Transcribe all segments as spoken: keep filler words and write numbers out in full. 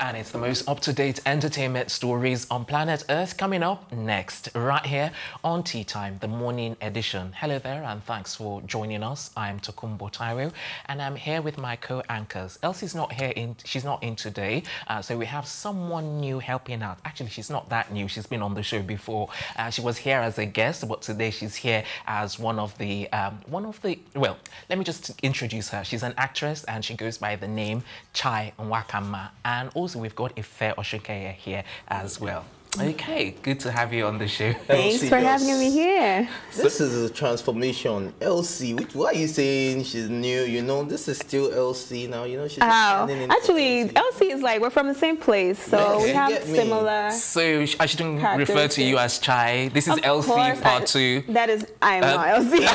And it's the most up-to-date entertainment stories on planet Earth coming up next, right here on Tea Time, the morning edition. Hello there, and thanks for joining us. I'm Tokumbo Taiwo, and I'm here with my co-anchors. Elsie's not here, in, she's not in today, uh, so we have someone new helping out. Actually, she's not that new. She's been on the show before. Uh, she was here as a guest, but today she's here as one of the, um, one of the, well, let me just introduce her. She's an actress, and she goes by the name Chai Nwakama, and also we've got Ife Oshukeye here as well. Okay, good to have you on the show. Thanks Elsie, for yes. having me here. This is a transformation. Elsie, which, why are you saying she's new? You know, this is still Elsie now. You know, she's Oh, actually, Elsie. Elsie is like, we're from the same place, so Okay. we have Get me. similar. So I shouldn't refer to you as Chai. This is Of Elsie course, part I- two. That is, I am Uh, not Elsie.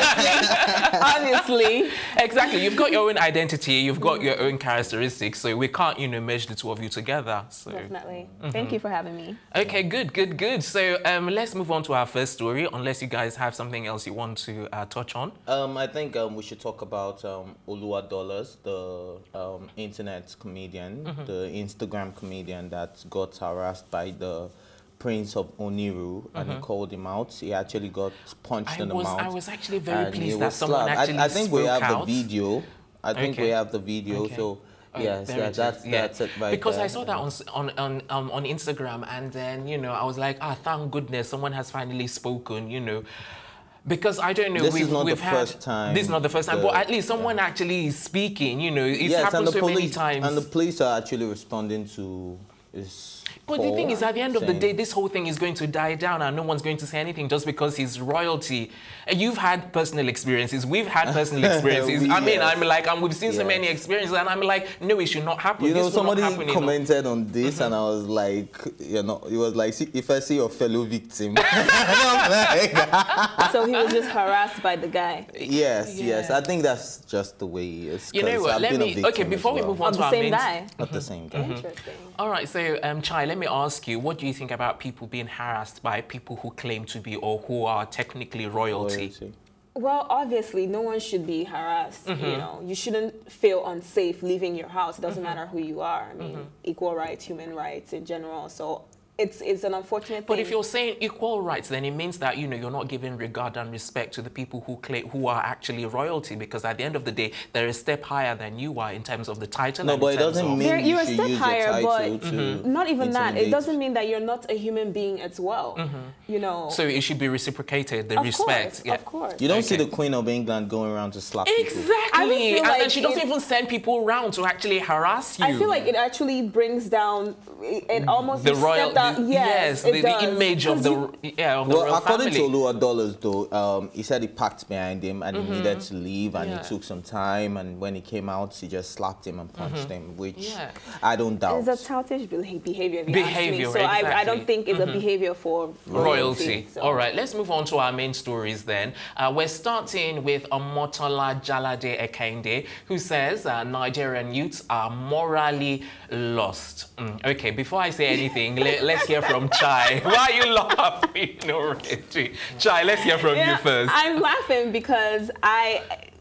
Obviously. Exactly. You've got your own identity. You've got your own characteristics. So we can't, you know, merge the two of you together. So. Definitely. Thank you for having me. Okay, good, good, good. So um, let's move on to our first story, unless you guys have something else you want to uh, touch on. Um, I think um, we should talk about um, Oluwa Dollars, the um, internet comedian, Mm-hmm. the Instagram comedian that got harassed by the Prince of Oniru, and he called him out. He actually got punched I in the was, mouth. I was actually very and he pleased that was someone slapped. actually I, I think we spoke have out. the video. I think Okay. we have the video. Okay. So Oh, yes, there that, it is. that's Yeah. that's it right Because there. I saw that on on on, um, on Instagram, and then you know I was like, ah, thank goodness someone has finally spoken. You know. Because I don't know, This we've, is not we've the had, first time This is not the first time, the- but at least someone yeah. actually is speaking. You know, it's yes, and happened the so police many times. and the police are actually responding to his. But the thing is, at the end of the saying- day, this whole thing is going to die down and no one's going to say anything just because he's royalty. And you've had personal experiences. We've had personal experiences. We- I mean, yes. I'm like, and we've seen so Yes. many experiences, and I'm like, no, it should not happen. You know, this will somebody not happen, you know. commented on this, and I was like, you know, it was like, see, if I see your fellow victim. And I'm like, So he was just harassed by the guy. yes, yes. Yeah. I think that's just the way it is. You know 'cause what? I've Let been a me. victim Okay, as before we well. move on Of to the our same main. guy. Not the same guy. Interesting. All right, so um, Chai, let me ask you, what do you think about people being harassed by people who claim to be or who are technically royalty? Loyalty. Well, obviously, no one should be harassed. You know, you shouldn't feel unsafe leaving your house. It doesn't matter who you are. I mean, equal rights, human rights in general. So it's it's an unfortunate But thing. if you're saying equal rights, then it means that, you know, you're not giving regard and respect to the people who claim, who are actually royalty, because at the end of the day, they're a step higher than you are in terms of the title. No, and but in it terms doesn't of- mean There- you you're a should step use higher, your title but to not even that. It intimidate. doesn't mean that you're not a human being as well. You know. So it should be reciprocated, the of respect. course, Yeah. of course. You don't see Okay. the Queen of England going around to slap people. Exactly. I just feel And then like she doesn't it- even send people around to actually harass you. I feel like it actually brings down. It, it almost the you royal, step down, the, yes, yes, it the, the does. image of 'Cause the you- yeah of the Well, royal according family. to Oluwa Dollars, though, um, he said he packed behind him and he needed to leave, and Yeah. he took some time. And when he came out, he just slapped him and punched him, which Yeah. I don't doubt. It's a childish beha- behavior. If you Behavior, ask me. So I, I exactly. don't think it's a behavior for royalty. Royalty. So. All right, let's move on to our main stories then. Uh, we're starting with Omotola Jalade-Ekeinde, who says uh, Nigerian youths are morally lost. Mm, okay, before I say anything, let, let's hear from Chai. Why are you laughing already? Chai, let's hear from Yeah, you first. I'm laughing because I,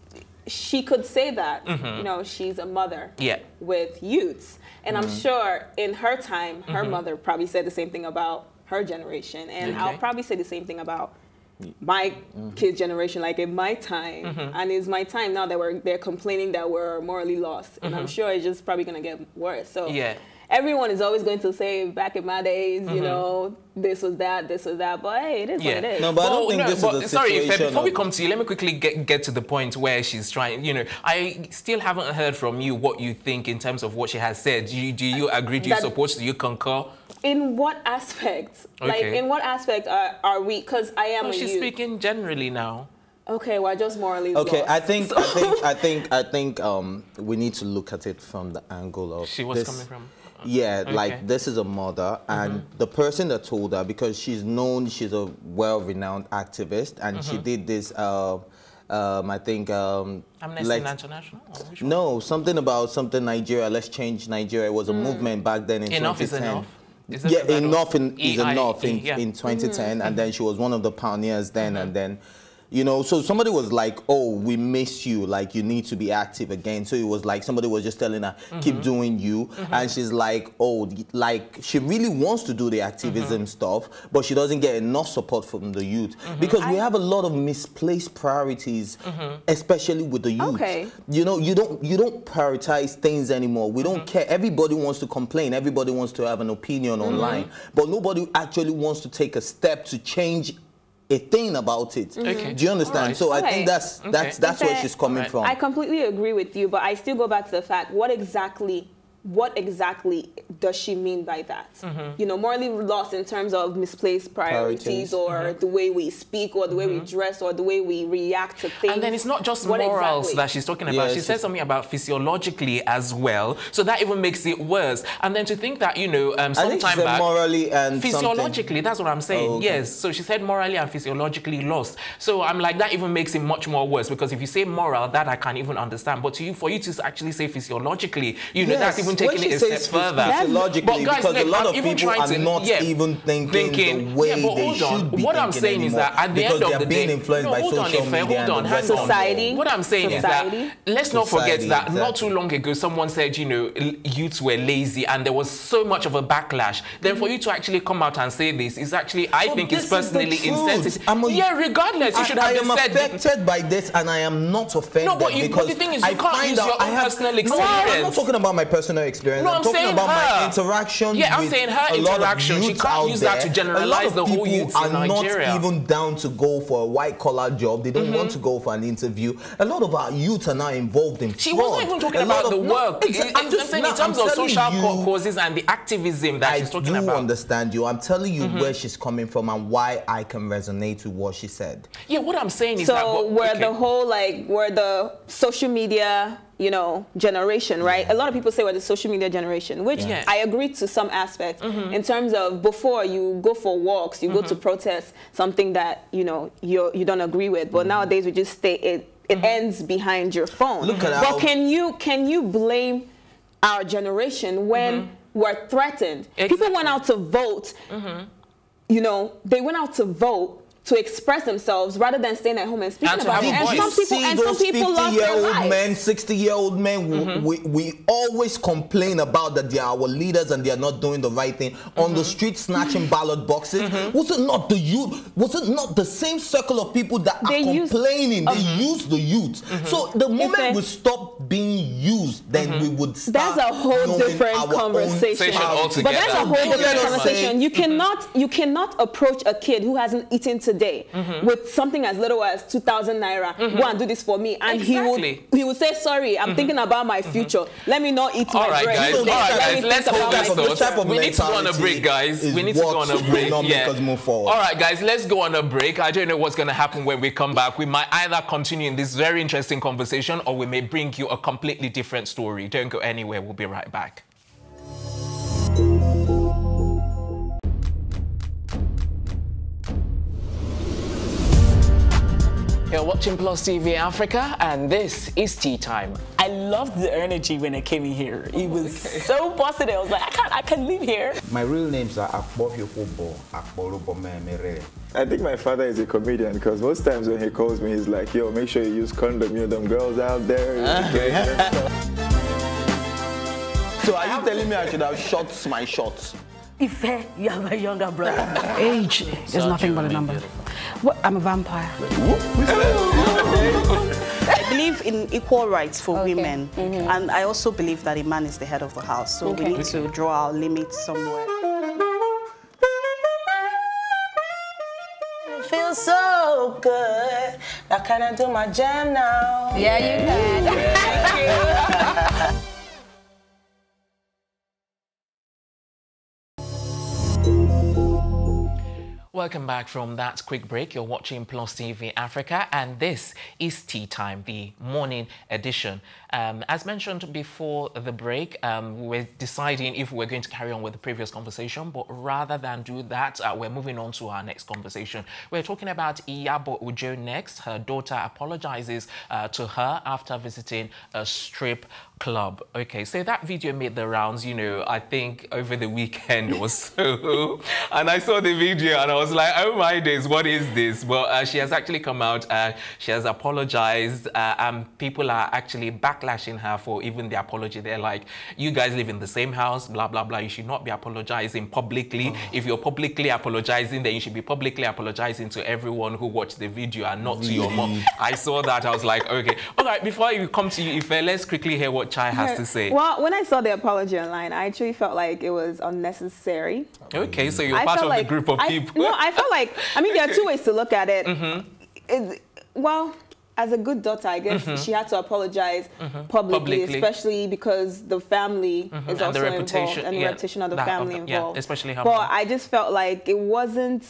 she could say that. You know, she's a mother. Yeah. With youths, and I'm sure in her time, her mother probably said the same thing about her generation, and I'll Okay. probably say the same thing about my kids' generation, like in my time, and it's my time now that we're they're complaining that we're morally lost, and I'm sure it's just probably gonna get worse. So Yeah. everyone is always going to say back in my days, you know, this was that, this was that, but hey, it is Yeah. what it is. No, but I don't think no, this but is a sorry, Ife, situation before we of- come to you, let me quickly get, get to the point where she's trying, you know, I still haven't heard from you what you think in terms of what she has said. Do you, do you agree, do you That- support, do you concur? In what aspect? Like, Okay. in what aspect are, are we? Because I am No, a she's youth. speaking generally now. Okay, well, just morally Okay, lost. I think, I think, I think, I think, um, we need to look at it from the angle of She was this. coming from... Yeah, Okay. like this is a mother, and the person that told her, because she's known, she's a well-renowned activist, and she did this. Uh, um, I think. Um, Amnesty like, International? Or which one? no, something about something Nigeria. Let's change Nigeria. It was a movement back then in Enough is twenty ten. enough? Is it Yeah, the enough in, is E I E, enough in, yeah. in twenty ten, and then she was one of the pioneers then, and then. You know, so somebody was like, oh, we miss you, like you need to be active again. So it was like somebody was just telling her, mm-hmm. keep doing you. Mm-hmm. And she's like, oh, like she really wants to do the activism mm-hmm. stuff, but she doesn't get enough support from the youth. Mm-hmm. Because I, we have a lot of misplaced priorities, mm-hmm. especially with the youth. Okay. You know, you don't you don't prioritize things anymore. We don't mm-hmm. care. Everybody wants to complain. Everybody wants to have an opinion mm-hmm. online. But nobody actually wants to take a step to change a thing about it. Okay. Do you understand? Right. So okay. I think that's okay. that's that's okay. where she's coming right. from. I completely agree with you, but I still go back to the fact, what exactly what exactly does she mean by that? Mm-hmm. You know, morally lost in terms of misplaced priorities, priorities. or mm-hmm. the way we speak or the way mm-hmm. we dress or the way we react to things. And then it's not just what morals exactly? that she's talking about. Yeah, she said something about physiologically as well. So that even makes it worse. And then to think that, you know, um, sometime I think she said back... morally and physiologically, something. That's what I'm saying. Oh, okay. Yes. So she said morally and physiologically lost. So I'm like, that even makes it much more worse, because if you say moral, that I can't even understand. But to you, for you to actually say physiologically, you know, yes. that's even taking it a step further. Physiologically, but guys, because look, a lot I'm of people are to, not yeah, even thinking, thinking the way yeah, they should on. be What I'm saying anymore, is that at the because end of they are the being day, influenced no, by hold social on, media hold on, and hang society. On. What I'm saying Society. is that let's Society, not forget that exactly. not too long ago, someone said, you know, youths were lazy, and there was so much of a backlash. Then for you to actually come out and say this is actually, I well, think, it's personally insensitive. A, yeah, regardless, you I, should have I been am said. affected by this, and I am not offended. No, but, you, but the thing is, you I can't use your own have, personal experience. No, I'm not talking about my personal experience. No, I'm, I'm talking saying about her. my interaction. Yeah, I'm with saying her a lot interaction. Of she can't use that to generalize the whole youth in Nigeria. Are not even down to go for a white collar job. They don't mm-hmm. want to go for an interview. A lot of our youth are now involved in She fraud. wasn't even talking a about of, the work. No, it's, I'm just, saying no, in terms I'm of social you, causes and the activism that I she's talking do about. understand you. I'm telling you mm-hmm. where she's coming from and why I can resonate with what she said. Yeah, what I'm saying is so that... So where okay. the whole, like, where the social media, you know, generation, right? Yeah. A lot of people say we're the social media generation, which yeah. I agree to some aspect. Mm-hmm. In terms of before you go for walks, you mm-hmm. go to protest something that, you know, you you don't agree with. But mm-hmm. nowadays we just stay, it, it mm-hmm. ends behind your phone. Look at but can you, can you blame our generation when mm-hmm. we're threatened? Exactly. People went out to vote, mm-hmm. you know, they went out to vote to express themselves rather than staying at home and speaking and about it. And some people, and some people lost their lives. Men, sixty-year-old men, mm-hmm. we, we always complain about that they are our leaders and they are not doing the right thing. Mm-hmm. On the street snatching ballot boxes, mm-hmm. was it not the youth? Was it not the same circle of people that they are complaining? They mm-hmm. use the youth. Mm-hmm. So the moment they, we stop being used, then mm-hmm. we would start. That's a whole different conversation. But that's a whole different conversation. You cannot, you cannot approach a kid who hasn't eaten today Day mm-hmm. with something as little as two thousand naira, mm-hmm. go and do this for me, and exactly. he would he would say, sorry, I'm mm-hmm. thinking about my future. Mm-hmm. Let me not eat all my right, bread. Guys. All right, guys, let's hold this thought. We need to go on a break, guys. We need to go on a break. Yeah. Move forward. All right, guys, let's go on a break. I don't know what's going to happen when we come back. We might either continue in this very interesting conversation, or we may bring you a completely different story. Don't go anywhere. We'll be right back. You're watching Plus T V Africa, and this is Tea Time. I loved the energy when I came in here. It was okay. so positive. I was like, I can't, I can't live here. My real names are Akbofyokobo, Akborobomemere. I think my father is a comedian because most times when he calls me, he's like, yo, make sure you use condom. You know, them girls out there. Uh-huh. So are you telling me I should have shot my shots? Ife, you are my younger brother. Age is nothing but a number. What? I'm a vampire. I believe in equal rights for okay. women, mm-hmm. and I also believe that a man is the head of the house, so okay. we need to draw our limits somewhere. It feels so good. Now can I do my jam now? Yeah, you can. Thank you. Welcome back from that quick break. You're watching Plus T V Africa, and this is Tea Time, the morning edition. Um, as mentioned before the break, um, we were deciding if we're going to carry on with the previous conversation, but rather than do that, uh, we're moving on to our next conversation. We're talking about Iyabo Ojo next. Her daughter apologizes uh, to her after visiting a strip club. Okay, so that video made the rounds, you know, I think over the weekend or so. And I saw the video and I was like, oh my days, what is this? Well, uh, she has actually come out, uh, she has apologized, uh, and people are actually backlashing her for even the apology. They're like, you guys live in the same house, blah, blah, blah. You should not be apologizing publicly. Oh. If you're publicly apologizing, then you should be publicly apologizing to everyone who watched the video and not really? to your mom. I saw that, I was like, okay. All right, before you come to you, Ife, let's quickly hear what Chai has to say. Well, when I saw the apology online, I actually felt like it was unnecessary. Okay, so you're I part of like, the group of I, people. No, I felt like, I mean, there are two ways to look at it. Mm-hmm. It well, as a good daughter, I guess mm-hmm. she had to apologize mm-hmm. publicly, publicly, especially because the family mm-hmm. is and also the involved and the yeah, reputation of the family of the, involved. Yeah, especially her But mom. I just felt like it wasn't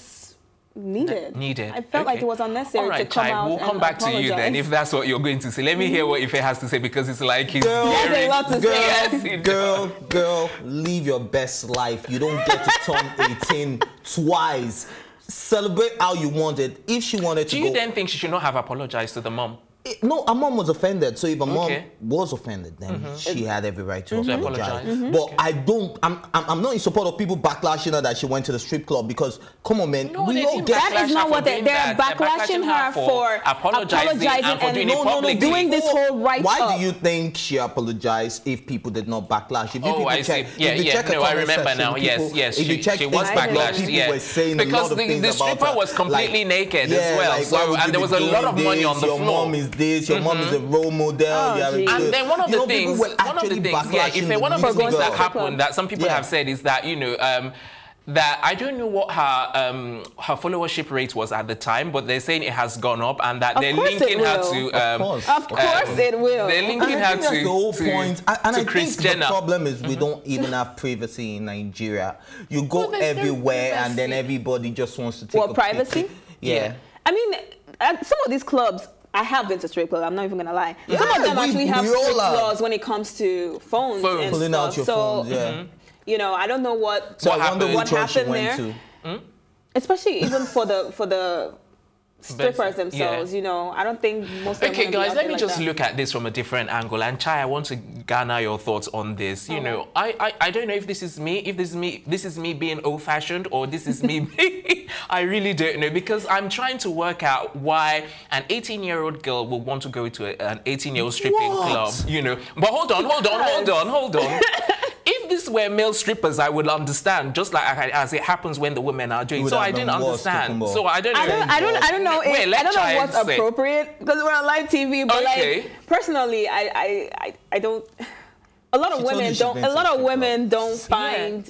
needed. Needed. I felt okay. like it was unnecessary All right, to come Chai, out we'll and come back apologize. to you then if that's what you're going to say. Let me hear what Ife has to say because it's like he's girl, a lot to girl, say. Yes, girl, girl, live your best life. You don't get to turn eighteen twice. Celebrate how you wanted. If she wanted to Do you go, then think she should not have apologized to the mom? It, no, her mom was offended. So if her Okay. mom was offended, then Mm-hmm. she had every right to Mm-hmm. apologize. apologize. Mm-hmm. But Okay. I don't. I'm, I'm. I'm not in support of people backlashing her that she went to the strip club because, come on, man, No, we they all didn't get. backlash That is not her what for they, doing they're that. They're backlashing her for apologizing, apologizing and for doing and it no, no, no, publicly. doing this whole right Why up. do you think she apologized if people did not backlash? If you Oh, people I check, see. Yeah, if you yeah. check a No, I comment remember section, now. Yes, people- yes. If you She, check she was Instagram, backlashed. people Yeah. were saying a because lot of the, things the about stripper her. was completely Like, naked yeah, as well. like, why So, would and you there be was a lot of doing money this? on the your floor. Your mom is this. Your mom is a role model. Oh, you are geez. And then one of you the know, things, people were one of the actually things, yeah, backlashing if one of the the things that girl. happened that some people Yeah. have said is that, you know, um, that I don't know what her um, her followership rate was at the time, but they're saying it has gone up and that Of they're course it linking her will. to... Of Um, course. Of course um, it will. They're linking And I her think that's to, the whole to, point. And, and to I Kris think Jenner. the problem is we don't even have privacy in Nigeria. You go Well, there's no everywhere and then privacy. everybody just wants to take What, a privacy? picture. Yeah. Yeah. I mean, uh, some of these clubs, I have been to strip clubs, I'm not even going to lie. Yeah, some of them we- actually we have all strict are. laws when it comes to phones, Phones. and Pulling stuff. out your so, phones, yeah. Mm-hmm. you know, I don't know what, So What I wonder happened? which one she happened went there. to. especially even for the for the strippers themselves, yeah. you know, I don't think most of them Okay, wanna be guys, out let there me like just that. look at this from a different angle. And Chai, I want to garner your thoughts on this. You Okay. know, I, I, I don't know if this is me, if this is me, this is me being old-fashioned, or this is me. I really don't know, because I'm trying to work out why an eighteen-year-old girl will want to go to a, an eighteen-year-old stripping What? club. You know, but hold on, hold on, hold on, hold on. If this were male strippers, I would understand, just like as it happens when the women are doing. Would So have I didn't been worse, understand. Tukumbo. So I don't know. I don't, I don't, I don't know. Wait, If, let I don't Chai know what's say. appropriate because we're on live T V. But Okay. like personally, I, I, I, I don't. A lot of She told you women she's don't. been A to lot of strip women don't Yeah. find.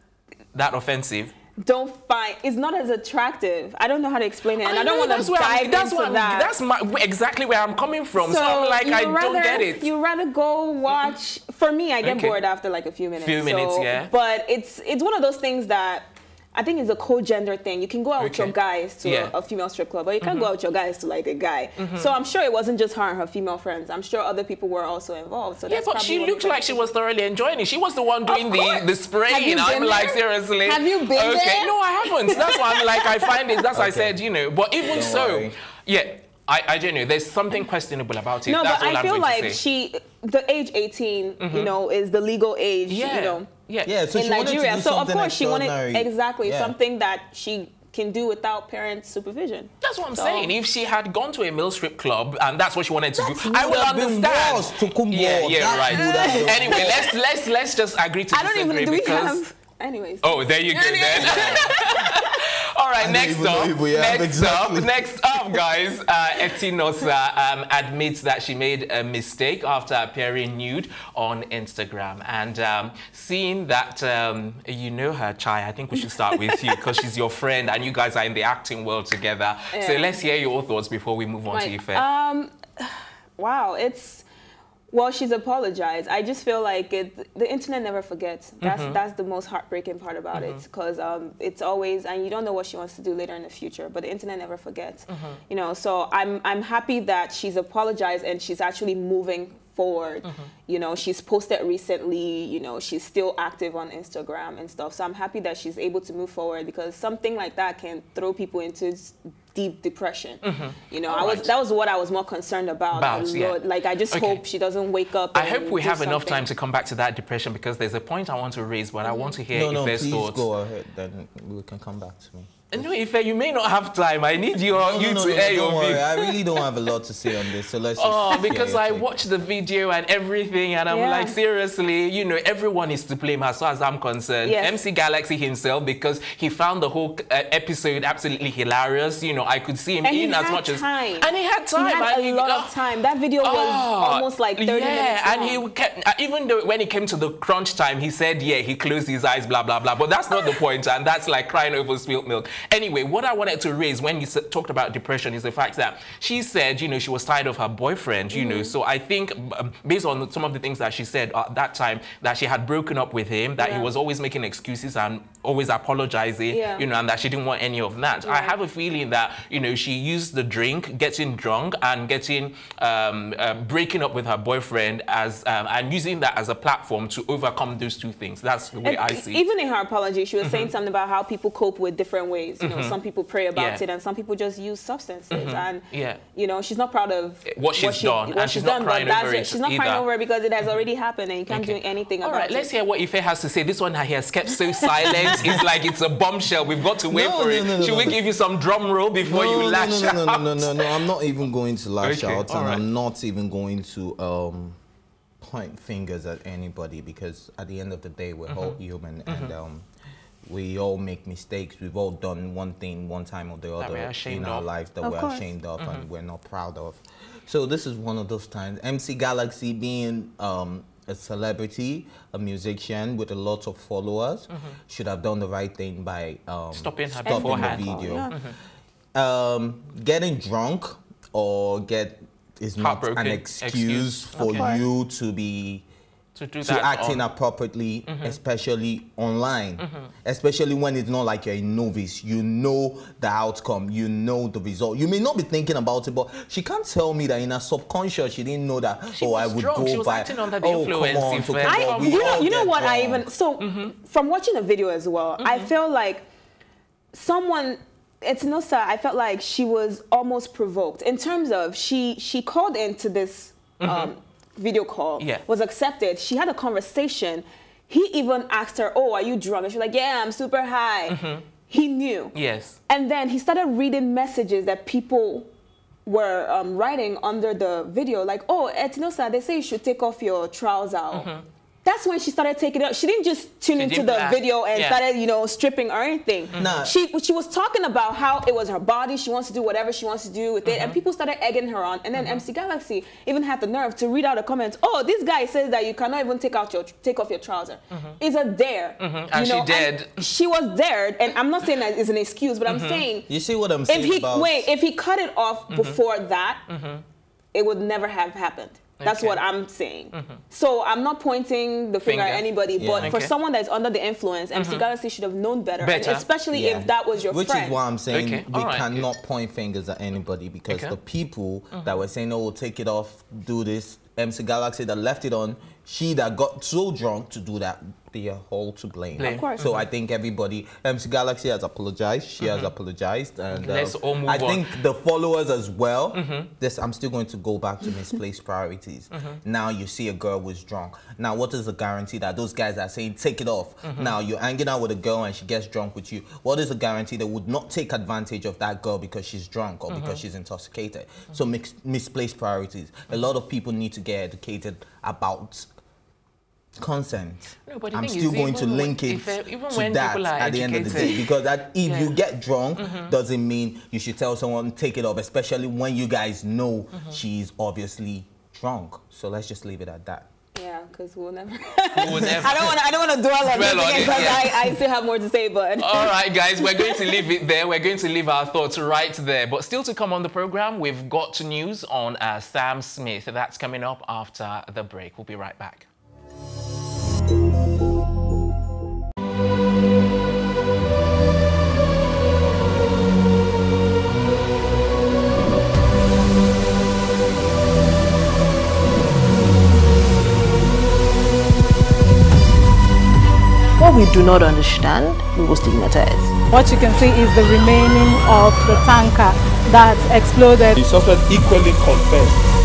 That offensive. Don't find. It's not as attractive. I don't know how to explain it, and I, I don't know, want that's to where dive I'm, that's into what I'm, that. That's my, exactly where I'm coming from. So, I'm like, you I rather, don't get it. You rather go watch. For me, I get Okay. bored after like a few minutes. Few minutes, so- yeah. But it's it's one of those things that I think it's a co-gender thing. You can go out with Okay. your guys to Yeah. a, a female strip club, but you can't go out with your guys to like a guy. So I'm sure it wasn't just her and her female friends. I'm sure other people were also involved. So Yeah, that's but probably she what looked made like it she happen. was thoroughly enjoying it. She was the one doing the, course. the spraying. Have you I'm been like, there? seriously. Have you been okay. there? No, I haven't. That's why I'm like, I find it. That's why I Okay. said, you know. But even Don't so, worry. yeah, I, I don't know. There's something questionable about it. No, That's but all I I'm feel going like to say. she, the age eighteen, you know, is the legal age, Yeah. you know, Yeah. Yeah, so in she wanted to Nigeria. do So of something course she wanted extraordinary. exactly Yeah. something that she can do without parent supervision. That's what I'm So- saying. If she had gone to a male strip club and that's what she wanted to That do, I would would have been understand. worse, Tukumbo. Yeah, yeah, That right. would have been Anyway, worse. let's let's let's just agree to I don't disagree even. Do we because. have? Anyways. Oh, there you go then. All right, I don't next even know up, if we have next exactly. up, next up, guys. Uh, Etinosa um, admits that she made a mistake after appearing nude on Instagram. And um, seeing that um, you know her, Chai, I think we should start with you because she's your friend and you guys are in the acting world together. So Yeah. let's hear your thoughts before we move on to Right. Ife. Um, wow, it's. Well, she's apologized. I just feel like it. The internet never forgets. That's Mm-hmm. that's the most heartbreaking part about it, because um, it's always, and you don't know what she wants to do later in the future. But the internet never forgets. Mm-hmm. You know, so I'm I'm happy that she's apologized and she's actually moving forward. Mm-hmm. You know, she's posted recently, you know, she's still active on Instagram and stuff. So I'm happy that she's able to move forward, because something like that can throw people into deep depression. Mm-hmm. You know, All I was right. that was what I was more concerned about. about yeah. Lord, like, I just okay. hope she doesn't wake up. I hope we have something. enough time to come back to that depression, because there's a point I want to raise, but mm-hmm. I want to hear no, no, Ife's please thoughts. Go ahead, then we can come back to me. No, Ife, you may not have time. I need your, no, you no, to no, air no, your don't worry. view. I really don't have a lot to say on this, so let's just... Oh, because I take. watched the video and everything, and I'm yeah. like, seriously, you know, everyone is to blame as far as I'm concerned. Yes. M C Galaxy himself, because he found the whole uh, episode absolutely hilarious. You know, I could see him and in as much time. as... And he had time. He had and a he, lot uh, of time. That video was oh, almost like thirty yeah, minutes long. and he kept, uh, even though when it came to the crunch time, he said, yeah, he closed his eyes, blah, blah, blah. But that's not the point, and that's like crying over spilt milk. Anyway, what I wanted to raise when you talked about depression is the fact that she said, you know, she was tired of her boyfriend, you mm-hmm. know. So I think um, based on some of the things that she said at that time, that she had broken up with him, that yeah. he was always making excuses and always apologizing, yeah. you know, and that she didn't want any of that. Yeah. I have a feeling that, you know, she used the drink, getting drunk and getting, um, uh, breaking up with her boyfriend as, um, and using that as a platform to overcome those two things. That's the way and I see it. Even in her apology, she was mm-hmm. saying something about how people cope with different ways. You know, mm-hmm. some people pray about yeah. it, and some people just use substances. Mm-hmm. And, yeah. you know, she's not proud of what she's what she, done. What and she's, she's done, not crying over it She's not either. crying over it because it has already happened, and you can't okay. do anything All about right, it. let's hear what Ife has to say. This one he has kept so silent. It's like it's a bombshell. We've got to wait no, for no, it. No, no, Should no, we no. give you some drum roll before no, you no, lash no, no, out? No, no, no, no, no. I'm not even going to lash okay. out, All and right. I'm not even going to um, point fingers at anybody, because at the end of the day, we're mm-hmm. all human, mm-hmm. and um, we all make mistakes. We've all done one thing one time or the other in our of. lives that of we're course. ashamed of, mm-hmm. and we're not proud of. So this is one of those times. M C Galaxy, being um, a celebrity, a musician with a lot of followers, mm-hmm. should have done the right thing by um, stopping, her stopping beforehand. the video. Yeah. Mm-hmm. um, getting drunk or get is not an excuse, excuse. for okay. you to be to, do to that act on. inappropriately, mm-hmm. especially online, mm-hmm. especially when it's not like you're a novice. You know the outcome, you know the result. You may not be thinking about it, but she can't tell me that in her subconscious she didn't know that. She oh, I would drunk. go She was by. acting under the oh, influence. come on, so come I, on. you know, you know what? Drunk. I even so mm-hmm. from watching the video as well, mm-hmm. I feel like someone. Etinosa, I felt like she was almost provoked in terms of she she called into this mm-hmm. um, video call, yeah. was accepted. She had a conversation. He even asked her, "Oh, are you drunk?" And she's like, "Yeah, I'm super high." Mm-hmm. He knew. Yes. And then he started reading messages that people were um, writing under the video, like, "Oh, Etinosa, they say you should take off your trousers." Mm-hmm. That's when she started taking it up. She didn't just tune she into the laugh. video and yeah. started, you know, stripping or anything. Mm-hmm. Nah. She she was talking about how it was her body. She wants to do whatever she wants to do with it. Mm-hmm. And people started egging her on. And then mm-hmm. M C Galaxy even had the nerve to read out a comment. "Oh, this guy says that you cannot even take out your take off your trouser." Mm-hmm. It's a dare. Mm-hmm. And you know? she did. And she was dared. And I'm not saying that it's an excuse, but mm-hmm. I'm saying... You see what I'm saying if he, about... Wait, if he cut it off mm-hmm. before that, mm-hmm. it would never have happened. That's okay. what I'm saying. Mm-hmm. So I'm not pointing the finger, finger. at anybody, yeah. but okay. for someone that's under the influence, mm-hmm. M C Galaxy should have known better, better. And especially yeah. if that was your Which friend. Which is why I'm saying okay. we right. cannot point fingers at anybody, because okay. the people mm-hmm. that were saying, "Oh, take it off, do this," M C Galaxy that left it on, she that got so drunk to do that, they are all to blame. blame. Of course. So mm-hmm. I think everybody, M C Galaxy has apologized, she mm-hmm. has apologized, and uh, Let's all move I on. think the followers as well, mm-hmm. this, I'm still going to go back to misplaced priorities. Mm-hmm. Now you see a girl was drunk. Now what is the guarantee that those guys are saying, take it off? Mm-hmm. Now you're hanging out with a girl and she gets drunk with you. What is the guarantee they would not take advantage of that girl because she's drunk or mm-hmm. because she's intoxicated? Mm-hmm. So mix, misplaced priorities. Mm-hmm. A lot of people need to get educated about consent. No, but I'm still going to link it if, even to when that are at the end of the day, because that if yeah. you get drunk mm-hmm. doesn't mean you should tell someone take it off, especially when you guys know mm-hmm. she's obviously drunk. So let's just leave it at that. Yeah, because we'll never. We'll never. I don't want. I don't want to dwell on dwell it because yeah. I, I still have more to say. But all right, guys, we're going to leave it there. We're going to leave our thoughts right there. But still to come on the program, we've got news on uh, Sam Smith. That's coming up after the break. We'll be right back. What we do not understand, we will stigmatize. What you can see is the remaining of the tanker that exploded. The suspect equally confessed.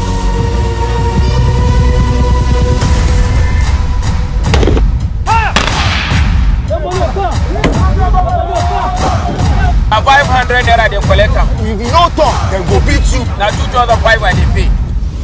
A five hundred naira they collect am. If you no talk, dem go beat you. Na two thousand five I dey pay.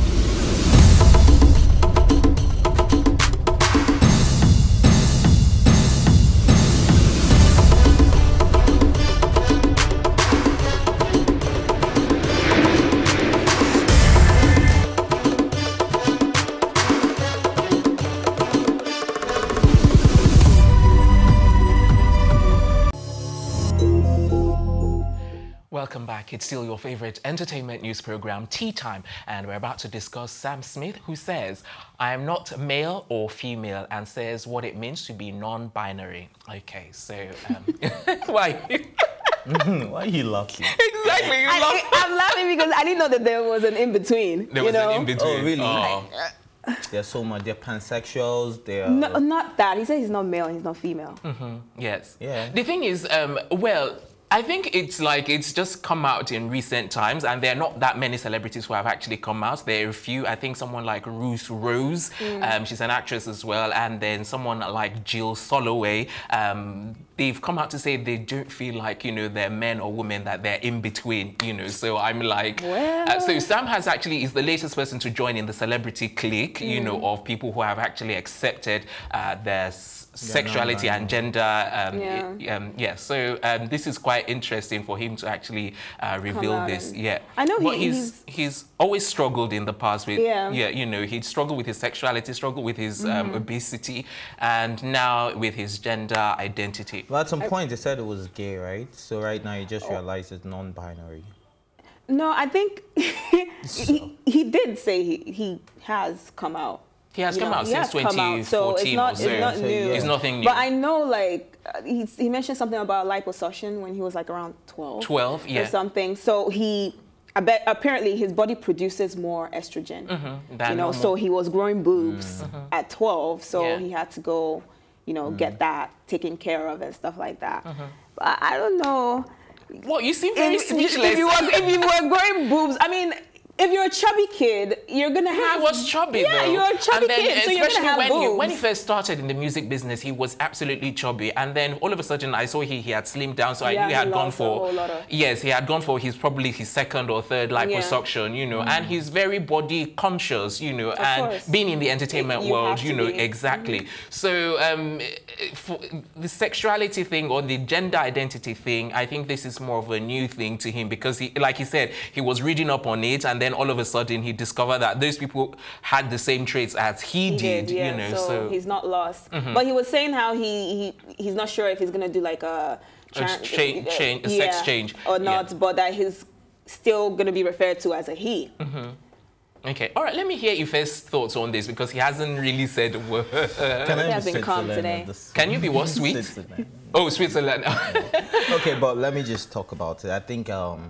Welcome back. It's still your favorite entertainment news program, Tea Time, and we're about to discuss Sam Smith, who says, I am not male or female, and says what it means to be non-binary. Okay, so, um, why? Why are you laughing? Exactly, you I, laugh. I'm laughing because I didn't know that there was an in-between. There you was know? an in-between. Oh, really? Oh. There's so much. They're pansexuals. They're No, not that. He said he's not male and he's not female. Mm-hmm. Yes. Yeah. The thing is, um, well, I think it's like it's just come out in recent times, and there are not that many celebrities who have actually come out. There are a few. I think someone like Ruth Rose, mm. um, she's an actress as well, and then someone like Jill Soloway. Um, they've come out to say they don't feel like, you know, they're men or women, that they're in between, you know. So I'm like, well. uh, so Sam has actually is the latest person to join in the celebrity clique, mm. you know, of people who have actually accepted uh, their sexuality yeah, no, no, no. and gender. Um, yeah. Um, yeah. So um, this is quite interesting for him to actually uh, reveal this. And, yeah. I know he, but he's, he's he's always struggled in the past with yeah. yeah. You know, he'd struggled with his sexuality, struggled with his mm-hmm. um, obesity, and now with his gender identity. Well, at some point they said it was gay, right? So right now you just realize it's non-binary. No, I think he, he did say he, he has come out. He has you come know, out he since twenty fourteen so it's not, or so. It's not new. It's nothing new. But I know, like, uh, he, he mentioned something about liposuction when he was, like, around twelve. twelve, yeah. Or something. So he, I bet, apparently his body produces more estrogen. Mm-hmm. You know, normal. So he was growing boobs mm-hmm. at twelve. So yeah. he had to go, you know, mm. get that taken care of and stuff like that. Mm-hmm. But I, I don't know. Well, you seem very if, speechless. If you, were, if you were growing boobs, I mean, if you're a chubby kid, you're gonna have. He was chubby, yeah, though. you're a chubby and then, kid, so you're gonna have when boobs. He, when he first started in the music business, he was absolutely chubby, and then all of a sudden, I saw he he had slimmed down, so yeah, I knew he had he gone for. Of... Yes, he had gone for his probably his second or third liposuction, yeah. you know, mm. and he's very body conscious, you know, of and course. being in the entertainment you world, you know, be. exactly. Mm. So um, for the sexuality thing or the gender identity thing, I think this is more of a new thing to him because he, like he said, he was reading up on it, and then all of a sudden he discovered that those people had the same traits as he, he did, did yeah. you know. So, so he's not lost. Mm-hmm. But he was saying how he, he he's not sure if he's gonna do like a, a change, change, a yeah, sex change or not, yeah. but that he's still gonna be referred to as a he. Mm-hmm. Okay, all right. Let me hear your first thoughts on this because he hasn't really said a word. Can I he has been calm today. Can you be what, sweet? Switzerland. Oh, Switzerland. Okay, but let me just talk about it. I think. Um,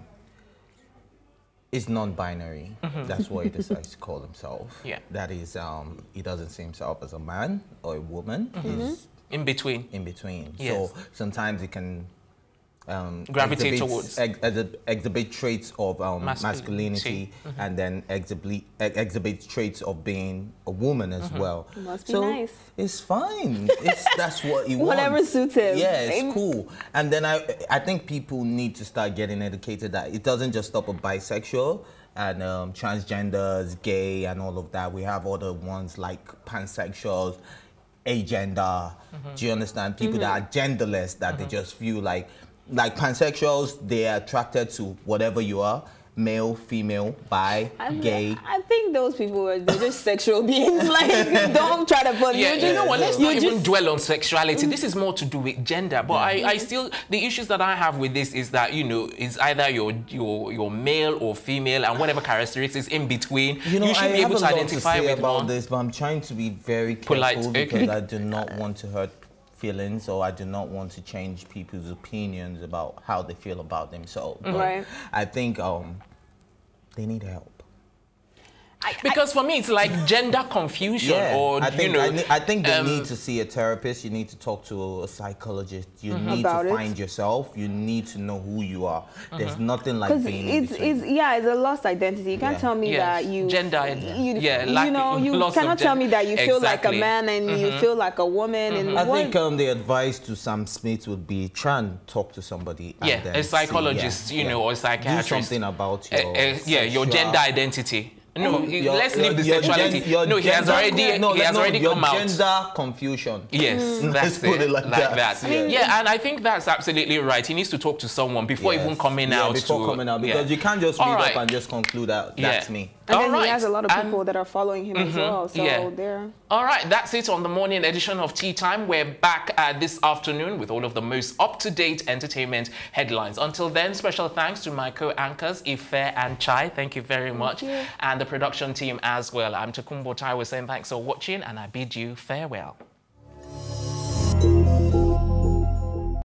It's non-binary. Mm-hmm. That's what he decides to call himself. Yeah. That is, um, he doesn't see himself as a man or a woman. Mm-hmm. He's in between. In between. Yes. So sometimes he can um, gravitate exhibit, towards ex exhibit, exhibit traits of um, masculinity, masculinity mm-hmm. and then exhibit ex exhibit traits of being a woman as mm-hmm. well. It must be so nice. It's fine. It's that's what he wants. Whatever suits him. Yeah, it's cool. And then I I think people need to start getting educated that it doesn't just stop at bisexual and um, transgenders, gay, and all of that. We have other ones like pansexuals, agender. Mm-hmm. Do you understand? People mm-hmm. that are genderless, that mm-hmm. they just feel like, like pansexuals, they are attracted to whatever you are. Male, female, bi, I gay. I think those people are they're just sexual beings. Like, don't try to put. Yeah, you know what? Let's not even just... dwell on sexuality. This is more to do with gender. But I, I still, the issues that I have with this is that you know, it's either you're you're you're male or female, and whatever characteristics in between, you, know, you should I be able have to a lot identify to say with about one. this, but I'm trying to be very careful polite because okay. I do not want to hurt feelings, or I do not want to change people's opinions about how they feel about themselves. But right. I think um. they need help. Because for me, it's like gender confusion, yeah, or I think, you know, I, ne I think they um, need to see a therapist. You need to talk to a psychologist. You mm-hmm. need About to it. find yourself. You need to know who you are. Mm-hmm. There's nothing like being it's, in between. it's yeah, it's a lost identity. You can't yeah. tell me yes. that you gender, you, yeah, you know, you cannot tell me that you feel exactly. like a man and mm-hmm. you feel like a woman. Mm-hmm. And I what? think um, the advice to Sam Smith would be try and talk to somebody. Yeah, and then a psychologist, see, you yeah, know, or a do psychiatrist. something about your uh, uh, yeah, your gender identity. No, your, let's your, leave the your sexuality. Gen, your no, he has already, no, he has no, already your come out. Gender confusion. Yes, mm. that's Let's it. put it like, like that. that. Yeah. yeah, and I think that's absolutely right. He needs to talk to someone before yes. even coming yeah, out. Before to, coming out, because yeah. you can't just read All right. up and just conclude that that's yeah. me. And All then right. he has a lot of people and, that are following him mm-hmm. as well. So yeah. there. All right, that's it on the morning edition of Tea Time. We're back uh, this afternoon with all of the most up-to-date entertainment headlines. Until then, special thanks to my co-anchors, Ife and Chai. Thank you very Thank much. You. And the production team as well. I'm Takumbo Taiwo saying thanks for watching, and I bid you farewell.